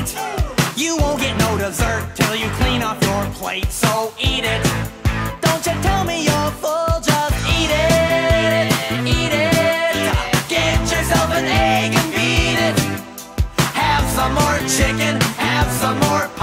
eat. You won't get no dessert till you clean off your plate, so eat it. Don't you tell me you're full, just eat it. Eat it. Get yourself an egg and beat it. Have some more chicken, have some more